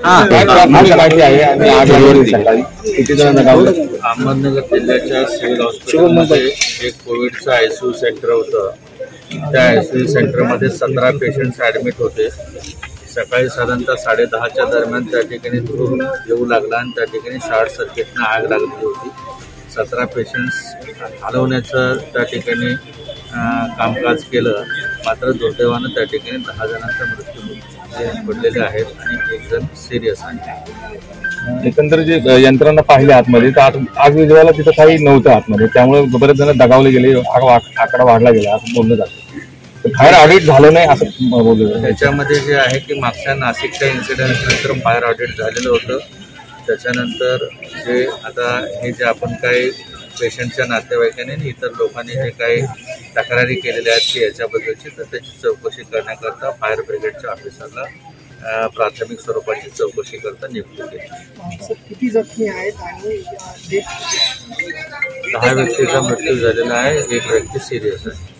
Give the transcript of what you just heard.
माहिती आहे आणि किती जण दगावले? अहमदनगर जिल्ह्याच्या सिव्हिल हॉस्पिटलमध्ये एक कोविडचं आयसीयू सेंटर होतं. त्या आयसीयू सेंटरमध्ये 17 पेशंट्स ॲडमिट होते. सकाळी साधारणतः 10:30च्या दरम्यान त्या ठिकाणी धूर येऊ लागला आणि त्या ठिकाणी शॉर्ट सर्किटनं आग लागलेली होती. 17 पेशंट्स हलवण्याचं त्या ठिकाणी कामकाज केलं, मात्र दुर्दैवानं त्या ठिकाणी 10 जणांचा मृत्यू पडलेले आहेत आणि 1 जण सिरियस आहे. एकंदर जे यंत्रणा पाहिली आतमध्ये तर आग विझवायला तिथं काही नव्हतं आतमध्ये, त्यामुळे बरेच जण दगावले गेले, आकडा वाढला गेला असं बोललं जातं. फायर ऑडिट झालं नाही असं बोललं. त्याच्यामध्ये जे आहे की मागच्या नाशिकच्या इन्सिडेंटनंतर फायर ऑडिट झालेलं होतं. त्याच्यानंतर जे आता हे जे आपण काही पेशंटच्या नातेवाईकांनी आणि इतर लोकांनी जे काही तक्रारी केलेल्या आहेत की याच्याबद्दलची, तर त्याची चौकशी करण्याकरता फायर ब्रिगेडच्या ऑफिसरला प्राथमिक स्वरूपाची चौकशी करता नियुक्ती केली. किती जखमी आहेत आणि 10 व्यक्तीचा मृत्यू झालेला आहे, 1 व्यक्ती सिरियस आहे.